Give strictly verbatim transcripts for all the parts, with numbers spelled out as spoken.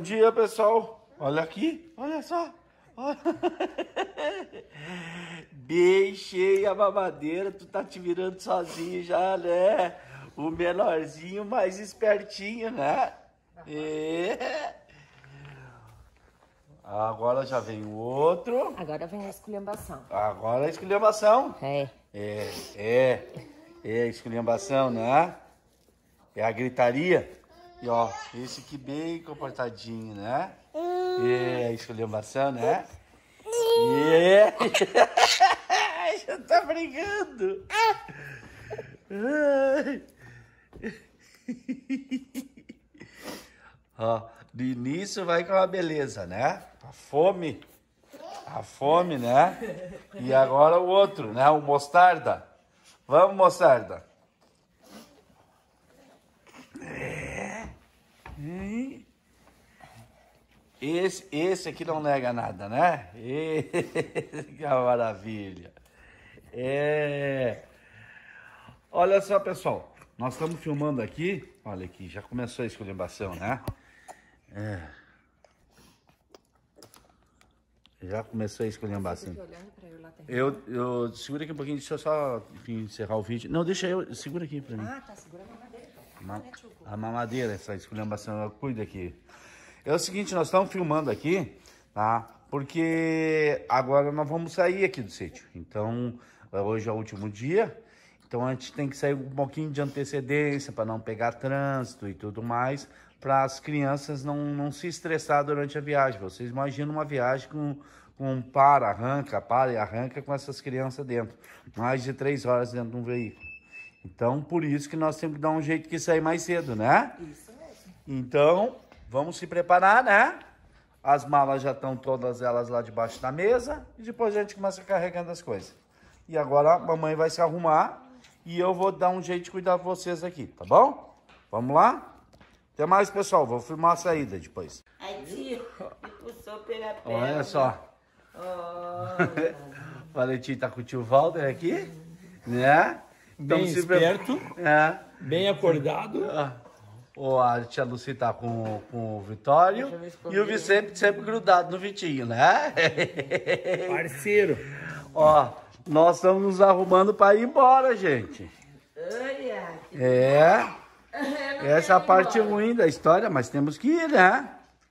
dia, pessoal. Olha aqui, olha só. Olha. Bem cheia a mamadeira, tu tá te virando sozinho já, né? O menorzinho mais espertinho, né? É. Agora já vem o outro. Agora vem a esculhambação. Agora a esculhambação. É. É, é. É a esculhambação, né? É a gritaria. E ó, esse aqui bem comportadinho, né? É a esculhambação, né? É. Já tá brigando. Ó, no início vai com a beleza, né? A fome. A fome, né? E agora o outro, né? O mostarda. Vamos, mostarda. É. Esse, esse aqui não nega nada, né? Que maravilha. É. Olha só, pessoal. Nós estamos filmando aqui. Olha aqui, já começou a esculhambação, né? É. Já começou a esculhambação. Eu, eu... Segura aqui um pouquinho, deixa eu só enfim, encerrar o vídeo. Não, deixa eu... Segura aqui pra mim. Ah, tá. Segura a mamadeira. Ma a mamadeira, essa esculhambação, eu cuido aqui. É o seguinte, nós estamos filmando aqui, tá? Porque agora nós vamos sair aqui do sítio. Então, hoje é o último dia. Então, a gente tem que sair um pouquinho de antecedência para não pegar trânsito e tudo mais, para as crianças não, não se estressar durante a viagem. Vocês imaginam uma viagem com, com para, arranca, para e arranca com essas crianças dentro. Mais de três horas dentro de um veículo. Então, por isso que nós temos que dar um jeito de sair mais cedo, né? Isso mesmo. Então, vamos se preparar, né? As malas já estão todas elas lá debaixo da mesa. E depois a gente começa carregando as coisas. E agora a mamãe vai se arrumar. E eu vou dar um jeito de cuidar de vocês aqui, tá bom? Vamos lá? Até mais, pessoal. Vou filmar a saída depois. Ai, tio, me puxou pela perna. Olha só. Olha. O Valentim tá com o tio Walter aqui, né? Bem esperto, é. bem acordado. O, a tia Lucy tá com, com o Vitório. E o Vicente sempre grudado no Vitinho, né? Parceiro. Ó, nós estamos nos arrumando para ir embora, gente. Olha. É. Essa é a parte ruim da história, mas temos que ir, né?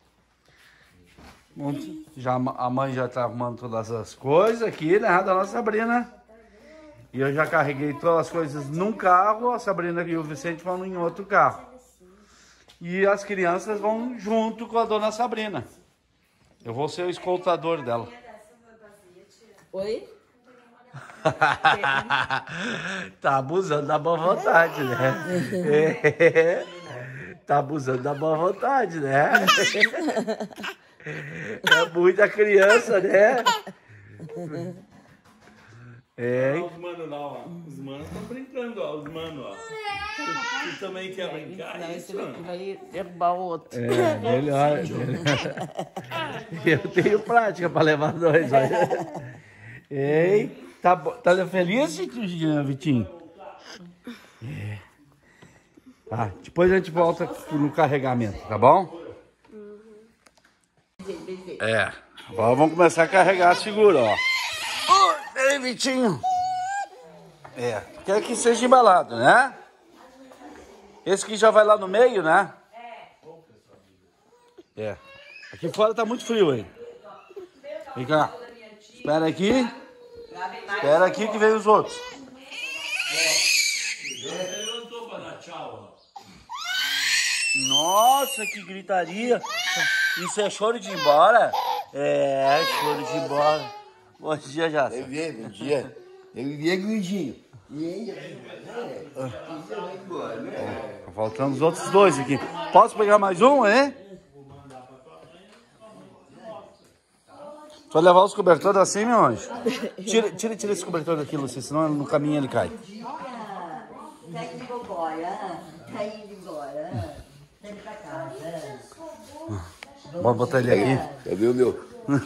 Já, a mãe já tá arrumando todas as coisas aqui, né? Da nossa Sabrina. E eu já carreguei todas as coisas num carro, a Sabrina e o Vicente vão em outro carro. E as crianças vão junto com a dona Sabrina. Eu vou ser o escoltador dela. Oi? Tá abusando da boa vontade, né? É. Tá abusando da boa vontade, né? É muita criança, né? É. Olha os manos lá, ó. Os manos estão brincando, ó. Os manos, ó. Tu, tu também quer brincar? Não, Isso, esse mano. daqui vai derrubar o outro. É, melhor. Eu tenho prática para levar dois. Olha. Ei, tá, tá feliz, Vitinho? É. Tá, depois a gente volta no carregamento, tá bom? É, agora vamos começar a carregar a segura, ó. Oh, ei, Vitinho. É, quer que seja embalado, né? Esse aqui já vai lá no meio, né? É. Aqui fora tá muito frio aí. Vem cá. Espera aqui. Espera aqui que vem os outros. Levantou pra dar tchau, ó. Nossa, que gritaria. Isso é choro de ir embora? É, choro de ir embora. Bom dia, Jaça. Eu vi, bom dia. Eu vi, Guidinho. E aí, vai embora, né? Tá faltando os outros dois aqui. Posso pegar mais um, hein? Só levar os cobertores assim, meu anjo? Tira, tira, tira esse cobertor daqui, Lucia, senão no caminho ele cai. Tá indo embora, tá indo embora, tá indo pra casa. Bora botar ele aqui. Já viu, meu?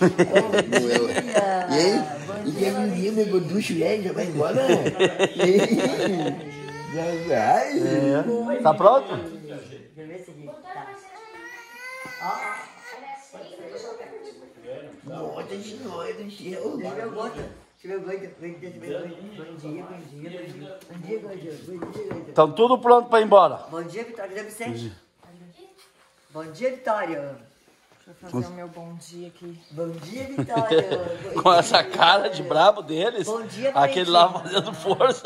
E aí? E quer vir, meu gorducho, né? Já vai embora? E aí? Já vai? É. Tá pronto? Deixa eu ver se ele tá. Bota de noite no chão. Deixa eu botar. Deixa eu ver, bom dia, bom dia, bom dia, bom dia, bom dia, bom dia, bom dia. Estão tudo pronto para ir embora. Bom dia, Vitória. Cadê Vicente? Bom dia, Vitória. Deixa eu fazer o meu bom dia aqui. Bom dia, Vitória. Bom Com dia, essa cara de Vitória. brabo deles, Bom dia, aquele lá Valentina. fazendo força.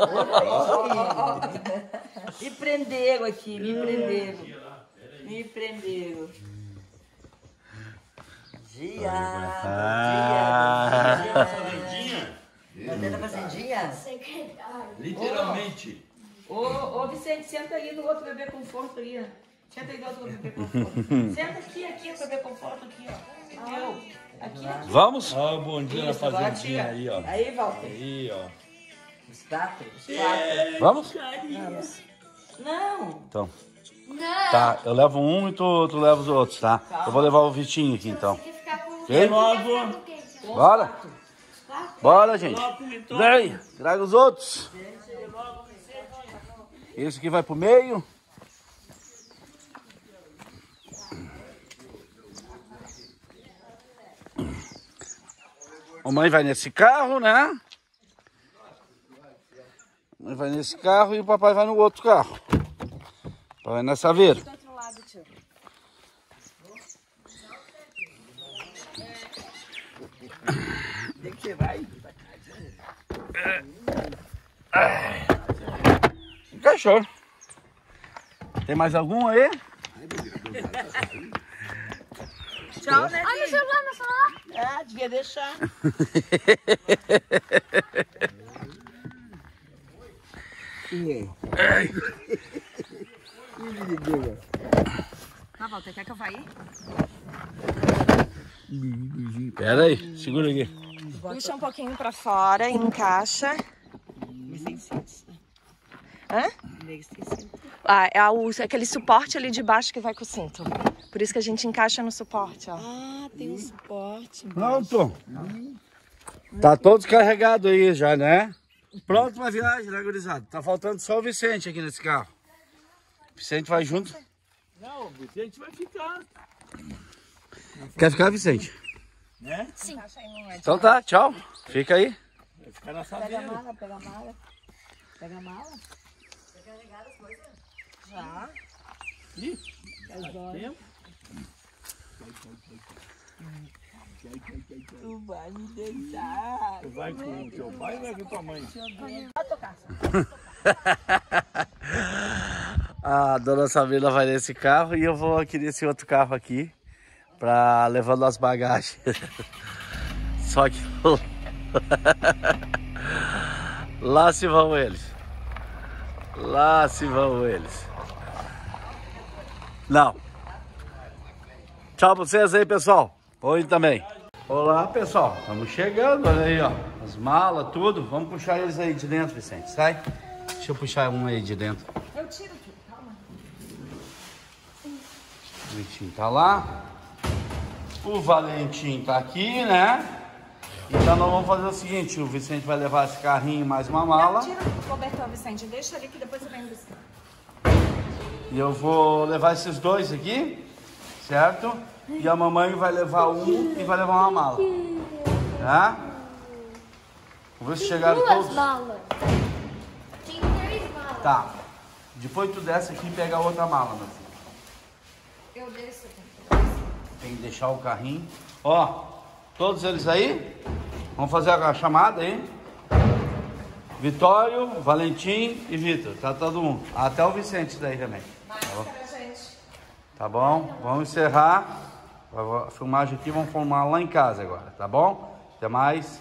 Me prenderam aqui, me prenderam. Me prenderam. Dia, Ah. bom dia, bom dia. Fazendinha? Tá tendo a fazendinha? Literalmente. Ô, ô, Vicente, senta aí no outro bebê conforto aí, ó. Senta aí no outro bebê conforto. Senta aqui, aqui, o bebê conforto aqui, ó. Entendeu? Aqui, aqui. Vamos? Olha o bom dia na Isso, agora fazendinha tira. aí, ó. Aí, Walter. Aí, ó. Os quatro? Os quatro. Vamos? Não. Então. Tá, eu levo um e tu, tu leva os outros, tá? Eu vou levar o Vitinho aqui, então. Ok? Logo. Bora? Bora, gente. Vem, traga os outros. Esse aqui vai pro meio. Mamãe vai nesse carro, né? Mamãe vai nesse carro e o papai vai no outro carro. Vai na saveira. Do outro lado, tio. Tem que você vai. Encaixou. Tem mais algum aí? Tchau, né, Olha o celular, meu celular. Ah, devia deixar. Tá, Walter, quer que eu vá aí? Pera aí, segura aqui. Puxa um pouquinho pra fora, encaixa. Hã? Ah, é o, aquele suporte ali de baixo que vai com o cinto. Por isso que a gente encaixa no suporte, ó. Ah, tem um suporte. Pronto. Tá todos carregados aí já, né? Pronto pra viagem, né, gurizada? Tá faltando só o Vicente aqui nesse carro. O Vicente vai junto. Não, o Vicente vai ficar. Quer ficar, Vicente? Né? Sim. Então tá, tchau. Fica aí. Vai ficar na Pega a saveira. mala, pega a mala. Pega a mala. Já. Ih, Tempo. Tu vai me deixar. tu vai com o teu pai ou vai com tua mãe? Vai tocar. A dona Sabrina vai nesse carro e eu vou aqui nesse outro carro aqui pra levando as bagagens. Só que lá se vão eles. Lá se vão eles. Não. Tchau pra vocês aí, pessoal. Oi também. Olá, pessoal. Estamos chegando, olha aí, ó. As malas, tudo. Vamos puxar eles aí de dentro, Vicente. Sai. Deixa eu puxar um aí de dentro. Eu tiro tudo, calma. O Vitinho tá lá. O Valentim tá aqui, né? Então nós vamos fazer o seguinte, o Vicente vai levar esse carrinho mais uma mala. Tira o cobertor, Vicente. Deixa ali que depois eu venho buscar. E eu vou levar esses dois aqui, certo? E a mamãe vai levar um e vai levar uma mala. Tá? Vamos ver se chegaram Duas todos. malas. Tem três malas. Tá. Depois tu desce aqui e pega a outra mala, meu filho. Eu desço aqui. Tem que deixar o carrinho. Ó, todos eles aí. Vamos fazer a chamada aí. Vitório, Valentim e Vitor. Tá todo mundo. Até o Vicente daí também. Tá bom? Tá bom? Vamos encerrar a filmagem aqui. Vamos filmar lá em casa agora, tá bom? Até mais.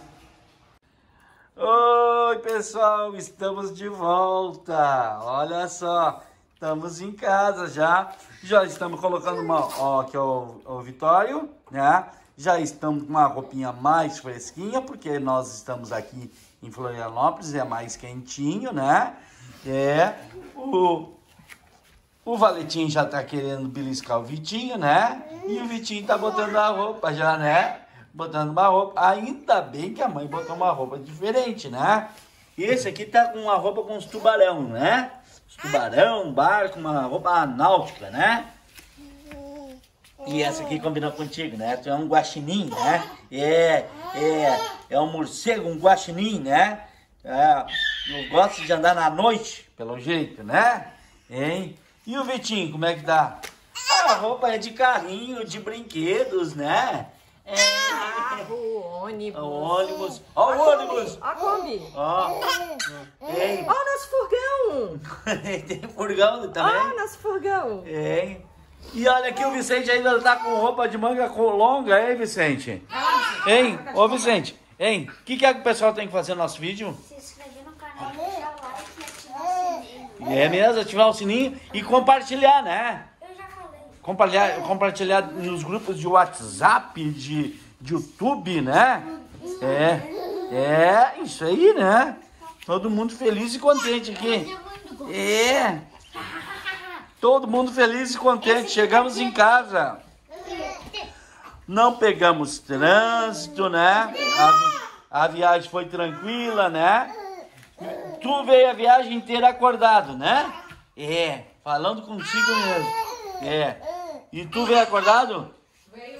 Oi, pessoal. Estamos de volta. Olha só. Estamos em casa já. Já estamos colocando uma... Ó, aqui é o, o Vitório, né? Já estamos com uma roupinha mais fresquinha, porque nós estamos aqui em Florianópolis, é mais quentinho, né? É, o, o Valentim já tá querendo beliscar o Vitinho, né? E o Vitinho tá botando a roupa já, né? Botando uma roupa. Ainda bem que a mãe botou uma roupa diferente, né? Esse aqui tá com uma roupa com os tubarão, né? Os tubarão, barco, uma roupa náutica, né? E essa aqui combina contigo, né? Tu é um guaxinim, né? É, é, é um morcego, um guaxinim, né? É, eu gosto de andar na noite, pelo jeito, né? Hein? E o Vitinho, como é que tá? A roupa é de carrinho, de brinquedos, né? É. O ônibus. O ônibus. Ó o ônibus. Ó a Kombi. Ó. Hein? Ó o nosso furgão. Tem furgão também. Ó o nosso furgão. Hein? E olha aqui, o Vicente ainda tá com roupa de manga longa, hein, Vicente? Hein? Ô, Vicente, hein? O que, que é que o pessoal tem que fazer no nosso vídeo? Se inscrever no canal, deixar o like e ativar o sininho. É mesmo, ativar o sininho e compartilhar, né? Eu já falei. Compartilhar, compartilhar nos grupos de WhatsApp, de, de YouTube, né? É, é, isso aí, né? Todo mundo feliz e contente aqui. É, todo mundo feliz e contente. Chegamos em casa. Não pegamos trânsito, né? A, a viagem foi tranquila, né? Tu veio a viagem inteira acordado, né? É, falando contigo mesmo. É. E tu veio acordado? Veio.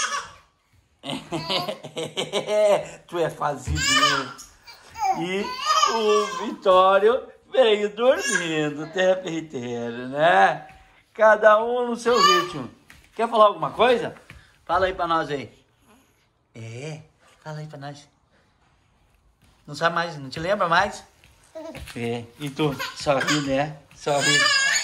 Tu é fazido mesmo. E o Vitório veio dormindo o tempo inteiro, né? Cada um no seu ritmo. Quer falar alguma coisa? Fala aí pra nós aí. É, fala aí pra nós. Não sabe mais, não te lembra mais? É, e tu? Sorri, né? Sorri.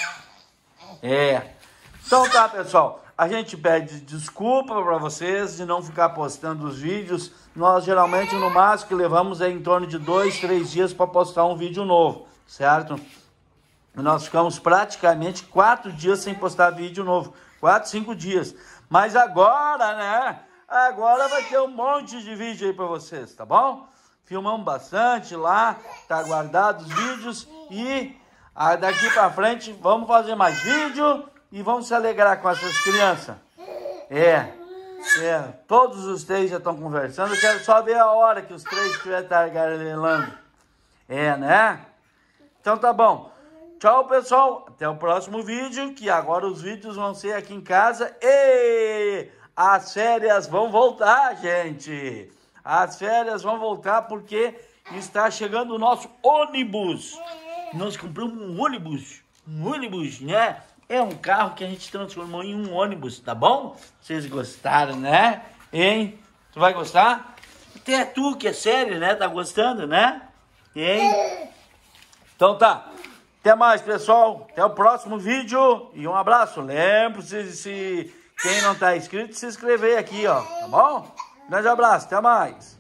É. Então tá, pessoal. A gente pede desculpa pra vocês de não ficar postando os vídeos. Nós geralmente no máximo que levamos é em torno de dois, três dias para postar um vídeo novo, certo? E nós ficamos praticamente quatro dias sem postar vídeo novo. Quatro, cinco dias. Mas agora, né? Agora vai ter um monte de vídeo aí pra vocês, tá bom? Filmamos bastante lá, tá guardado os vídeos e ah, daqui pra frente vamos fazer mais vídeo e vamos se alegrar com essas crianças. É, é, todos os três já estão conversando, eu quero só ver a hora que os três estiverem tagarelando. É, né? Então tá bom. Tchau, pessoal. Até o próximo vídeo, que agora os vídeos vão ser aqui em casa. E as férias vão voltar, gente. As férias vão voltar porque está chegando o nosso ônibus. Nós compramos um ônibus. Um ônibus, né? É um carro que a gente transformou em um ônibus, tá bom? Vocês gostaram, né? Hein? Tu vai gostar? Até tu, que é sério, né? Tá gostando, né? Hein? Então tá. Até mais, pessoal. Até o próximo vídeo. E um abraço. Lembre-se, se quem não tá inscrito, se inscrever aqui, ó. Tá bom? Grande abraço. Até mais.